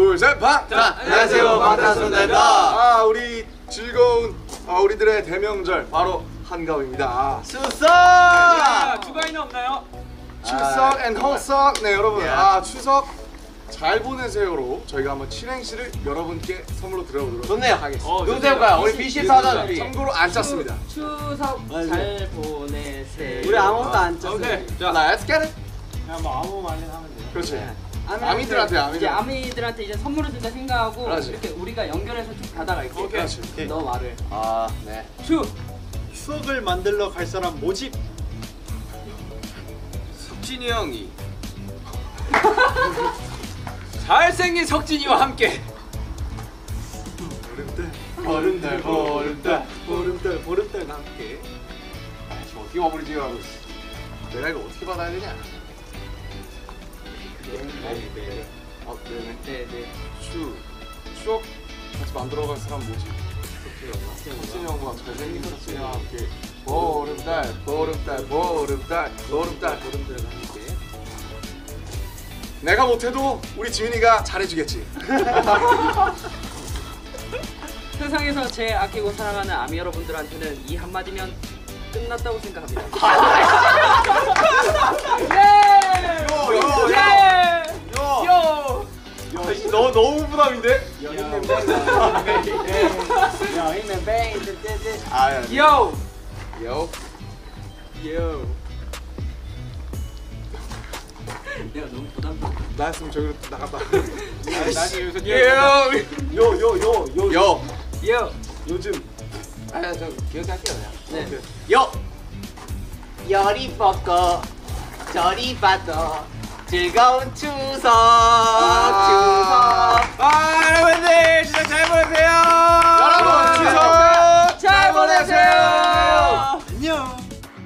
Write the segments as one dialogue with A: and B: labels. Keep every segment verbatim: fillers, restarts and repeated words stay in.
A: 둘, 셋, 방!
B: 자, 안녕하세요, 방탄소년단입니다.
A: 아, 우리 즐거운 아, 우리들의 대명절 바로 한가위입니다.
B: 추석!
C: 야, 주가이는 없나요?
A: 추석 앤 허석. 네, 여러분.
B: Yeah.
A: 아, 추석 잘 보내세요로 저희가 한번 칠행시를 여러분께 선물로 드려보도록
B: 좋네요.
A: 하겠습니다.
C: 어,
B: 누구 해볼까요? 우리 비씨에서 하던 우리.
A: 참고로 안 짰습니다.
D: 추석 잘 보내세요.
B: 우리 아무것도 안 짰어요.
C: 오케이.
A: 자, let's get it.
C: 그냥 뭐 아무 말이나 하면 돼요.
A: 그렇지.
B: 네.
A: 아미들한테, 아미들.
D: 이제 아미들한테 이제 선물을 준다 생각하고
A: 그렇지.
D: 이렇게 우리가 연결해서 쭉 가다갈게.
C: 오케이.
A: 그렇지.
D: 너 말을.
B: 아, 네.
D: 추.
C: 추억을 만들러 갈 사람 모집.
A: 석진이 형이
C: 잘생긴 석진이와 함께.
A: 보름달, 보름달,
C: 보름달, 보름달과 함께.
A: 아, 지금 어떻게 마무리 지어가고 있어? 내가 이거 어떻게 받아야 되냐? 어, 네네.
D: 네, 네.
A: 추, 추억 같이 만들어갈 사람 뭐지? 석진이 형과 잘생긴 석진이 형과 함께 보름달, 보름달, 보름달, 보름달, 보름달과 함께. 내가 못해도 우리 지민이가 잘해주겠지.
D: 세상에서 제일 아끼고 사랑하는 아미 여러분들한테는 이 한마디면 끝났다고 생각합니다. 예!
A: 요, 요,
D: 예!
A: 요.
D: 요!
A: 너 너무 부담인데?
D: 여기는 뱅.
A: 아, 야.
D: 요!
A: 요.
D: 요! 내가 너무 부담스러워.
A: 나였으면 저기로 나갔다.
C: 나중에 여기서
A: 요,
C: 요, 요, 요, 요.
A: 요.
D: 요!
A: 요즘.
B: 아, 저 기억할게요, 그냥.
D: 네.
A: 요.
B: 열이 뻗고 저리 봐도 즐거운 추석,
A: 아.
B: 추석.
C: 아, 여러분들 진짜 잘 보내세요.
A: 여러분, 추석
D: 잘 보내세요!
C: 안녕.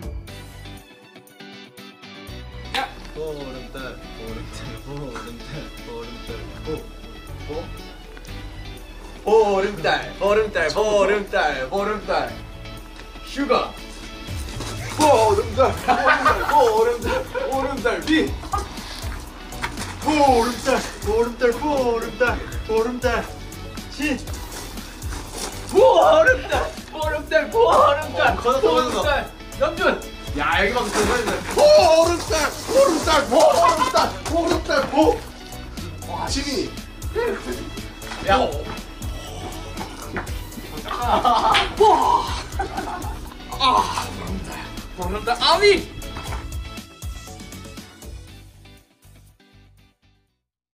E: 보름달 보름달 보름달 보름달 보
B: 보름달, 보름달, 보름달, 보름달.
A: 휴가. 보름달, 보름달, 보름달, 보름달 비.
E: 보름달 보름달 보름달 보름달 시
D: 보름달! 보름달! 보름달!
E: 걷어,
D: 보름달! 염준!
A: 야, 여기만 들어가야 보름달, 보름달, 보름달, 보름달 보. 와, 지민이. 야.
D: 보름달! 아미!